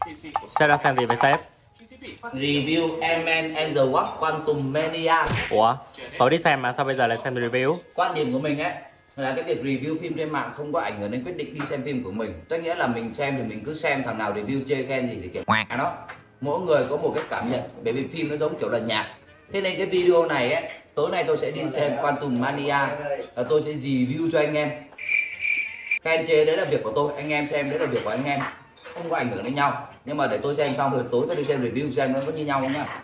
Sếp đang xem gì vậy sếp? Review Ant-Man and the Wasp Quantum Mania. Ủa? Tối đi xem mà sao bây giờ lại xem review? Quan điểm của mình ấy là cái việc review phim trên mạng không có ảnh hưởng đến quyết định đi xem phim của mình. Tức nghĩa là mình xem thì mình cứ xem, thằng nào review chê khen gì thì kiểu đó. Mỗi người có một cái cảm nhận, bởi vì phim nó giống kiểu là nhạc. Thế nên cái video này ấy, tối nay tôi sẽ đi xem Quantum Mania và tôi sẽ review cho anh em. Khen chê đấy là việc của tôi, anh em xem đấy là việc của anh em, không có ảnh hưởng đến nhau. Nhưng mà để tôi xem xong rồi tối tôi đi xem review xem nó có như nhau không nhá.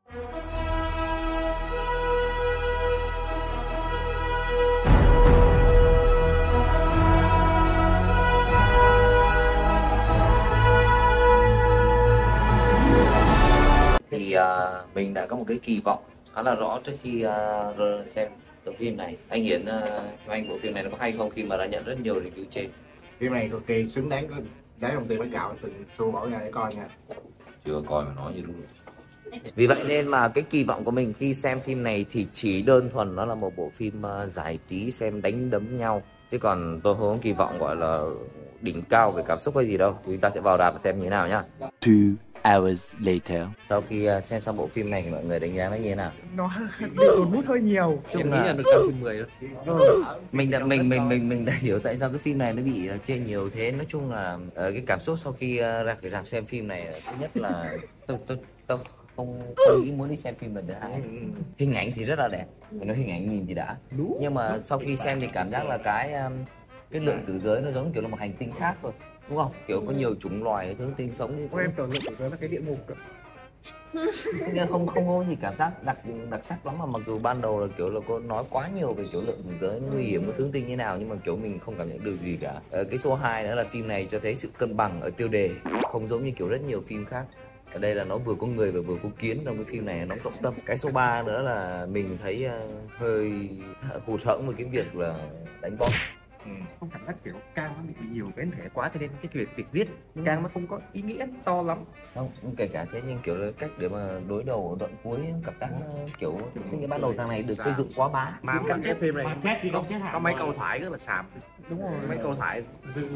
Thì mình đã có một cái kỳ vọng khá là rõ trước khi xem bộ phim này. Anh Hiển, theo anh bộ phim này nó có hay không khi mà đã nhận rất nhiều review trên? Phim này cực kỳ xứng đáng giá đồng tiền bánh gạo từng xu bỏ ra để coi nha. Chưa coi mà nói gì luôn. Vì vậy nên mà cái kỳ vọng của mình khi xem phim này thì chỉ đơn thuần nó là một bộ phim giải trí xem đánh đấm nhau, chứ còn tôi không có kỳ vọng gọi là đỉnh cao về cảm xúc hay gì đâu. Chúng ta sẽ vào rạp và xem như thế nào nhá. 2 hours later. Sau khi xem xong bộ phim này thì mọi người đánh giá nó như thế nào? Nó bị tốn bút hơi nhiều. Em nghĩ là được cao trên 10 thôi. Mình đã hiểu tại sao cái phim này nó bị chê nhiều thế. Nói chung là cái cảm xúc sau khi ra cái rạp xem phim này, thứ nhất là tôi không nghĩ muốn đi xem phim lần thứ hai. Hình ảnh thì rất là đẹp, phải nói hình ảnh nhìn thì đã. Nhưng mà sau khi xem thì cảm giác là cái lượng tử giới nó giống kiểu là một hành tinh khác rồi, đúng không? Kiểu có nhiều chủng loài thứ tinh sống như Em tưởng lượng tử giới là cái địa ngục cơ. không có gì cảm giác đặc sắc lắm, mà mặc dù ban đầu là kiểu là cô nói quá nhiều về kiểu lượng tử giới nguy hiểm của thứ tinh như nào, nhưng mà kiểu mình không cảm nhận được gì cả. Cái số 2 nữa là phim này cho thấy sự cân bằng ở tiêu đề, không giống như kiểu rất nhiều phim khác. Ở đây là nó vừa có người và vừa có kiến, trong cái phim này nó trọng tâm. Cái số 3 nữa là mình thấy hơi hụt hẫng với cái việc là đánh bom. Không cảm giác kiểu Kang nó bị nhiều biến thể quá, cho nên cái việc giết Kang nó không có ý nghĩa to lắm. Không, kể cả thế nhưng kiểu là cách để mà đối đầu ở đoạn cuối cảm giác kiểu cái ban đầu thằng này được xây dựng quá bá. Mà cái phim này có mấy câu thoại thoại rất là xàm. đúng rồi, Mấy câu thoại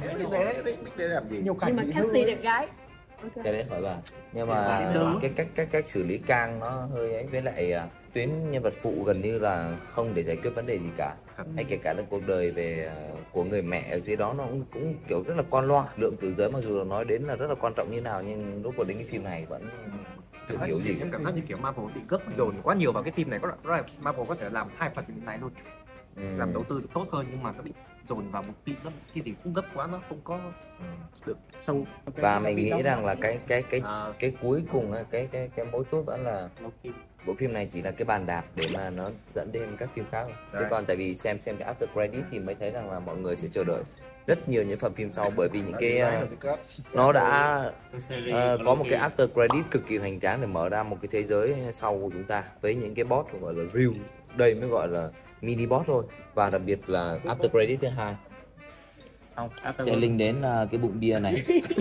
để làm gì? nhiều cảnh Nhưng mà Cassie đẹp gái. Cái đấy hỏi bà. Nhưng mà cái cách xử lý Kang nó hơi ấy, với lại tuyến nhân vật phụ gần như là không để giải quyết vấn đề gì cả. Hay kể cả là cuộc đời về của người mẹ ở dưới đó nó cũng kiểu rất là qua loa. Lượng tử giới mặc dù là nói đến là rất là quan trọng như nào, nhưng lúc vào đến cái phim này vẫn chưa hiểu gì. Em cảm giác như kiểu Marvel bị gấp dồn quá nhiều vào cái phim này. Có là Marvel có thể làm 2 phần này luôn, làm đầu tư được tốt hơn, nhưng mà nó bị dồn vào một phim, nó cái gì cũng gấp quá, nó không có được sâu. Và mình nghĩ rằng là cái cuối cùng cái mấu chốt vẫn là bộ phim này chỉ là cái bàn đạp để mà nó dẫn đến các phim khác. Chứ còn tại vì xem cái after credit thì mới thấy rằng là mọi người sẽ chờ đợi rất nhiều những phần phim sau, bởi vì những cái nó đã có một cái after credit cực kỳ hoành tráng để mở ra một cái thế giới sau của chúng ta với những cái boss gọi là real, đây mới gọi là mini boss thôi. Và đặc biệt là after credit thứ hai sẽ link đến cái bụng bia này.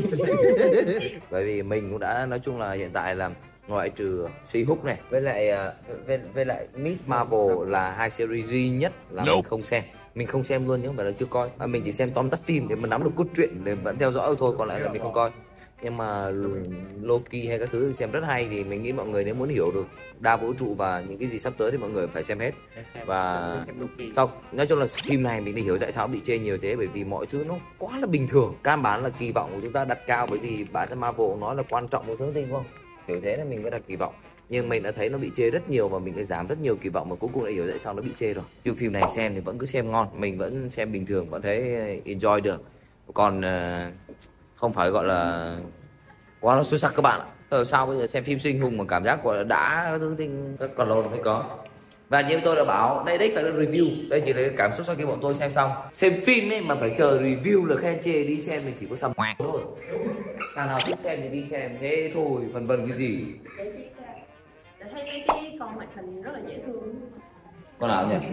Bởi vì mình cũng đã nói chung là hiện tại là ngoại trừ She-Hulk này với lại Miss Marvel là 2 series duy nhất là mình không xem luôn, nhưng không phải là chưa coi, mà mình chỉ xem tóm tắt phim để mà nắm được cốt truyện để vẫn theo dõi thôi, còn lại là mình không coi. Nhưng mà Loki hay các thứ xem rất hay, thì mình nghĩ mọi người nếu muốn hiểu được đa vũ trụ và những cái gì sắp tới thì mọi người phải xem hết. Và sau nói chung là phim này mình để hiểu tại sao bị chê nhiều thế, bởi vì mọi thứ nó quá là bình thường. Căn bản là kỳ vọng của chúng ta đặt cao, bởi vì bản thân Marvel nói là quan trọng một thứ tinh, không hiểu thế nên mình mới đặt kỳ vọng. Nhưng mình đã thấy nó bị chê rất nhiều và mình đã giảm rất nhiều kỳ vọng, mà cuối cùng đã hiểu tại sao nó bị chê rồi. Chứ phim này xem thì vẫn cứ xem ngon, mình vẫn xem bình thường, vẫn thấy enjoy được, còn không phải gọi là quá là xuất sắc các bạn ạ. Sao bây giờ xem phim siêu anh hùng mà cảm giác gọi là đã thứ tinh còn lâu mới có. Và như tôi đã bảo, đây phải là review, đây chỉ là cái cảm xúc sau khi bọn tôi xem xong. Xem phim ấy mà phải chờ review là khen chê, đi xem thì chỉ có sầm thôi. Thằng nào thích xem thì đi xem, thế thôi, vân vân cái gì. Để thấy mấy cái con hoạt hình rất là dễ thương. Con nào nhỉ?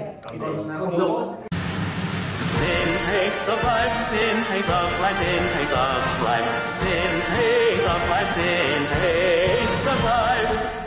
Xin hãy survive, xin hãy survive, xin hãy survive, xin hãy survive, xin hãy survive.